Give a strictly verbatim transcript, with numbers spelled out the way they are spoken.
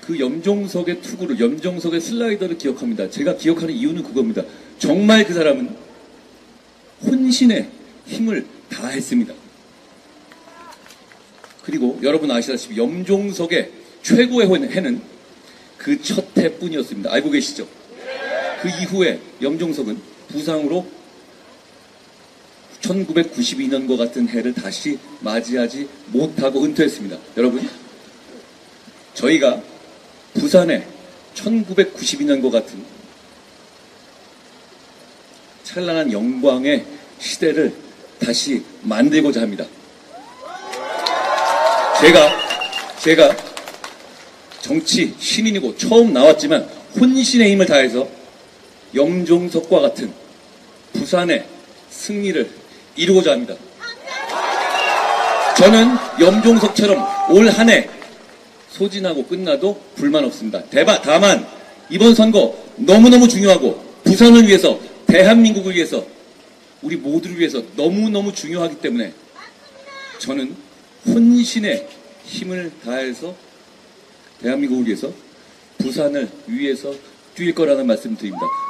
그 염종석의 투구를, 염종석의 슬라이더를 기억합니다. 제가 기억하는 이유는 그겁니다. 정말 그 사람은 혼신의 힘을 다했습니다. 그리고 여러분 아시다시피 염종석의 최고의 해는 그 첫 해뿐이었습니다. 알고 계시죠? 그 이후에 염종석은 부상으로 천구백구십이 년과 같은 해를 다시 맞이하지 못하고 은퇴했습니다. 여러분, 저희가 부산에 천구백구십이 년과 같은 찬란한 영광의 시대를 다시 만들고자 합니다. 제가, 제가 정치 신인이고 처음 나왔지만 혼신의 힘을 다해서 염종석과 같은 부산의 승리를 이루고자 합니다. 저는 염종석처럼 올 한 해 소진하고 끝나도 불만 없습니다. 대바, 다만 이번 선거 너무너무 중요하고 부산을 위해서, 대한민국을 위해서, 우리 모두를 위해서 너무너무 중요하기 때문에 저는 혼신의 힘을 다해서 대한민국을 위해서, 부산을 위해서 뛸 거라는 말씀 드립니다.